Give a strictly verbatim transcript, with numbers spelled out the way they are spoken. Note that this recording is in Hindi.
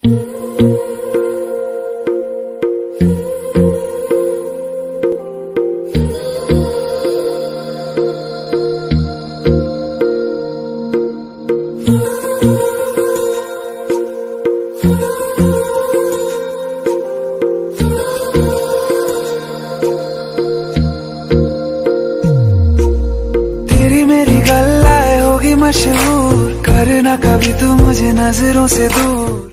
तेरी मेरी गल्लाए होगी मशहूर, करना कभी तू मुझे नजरों से दूर।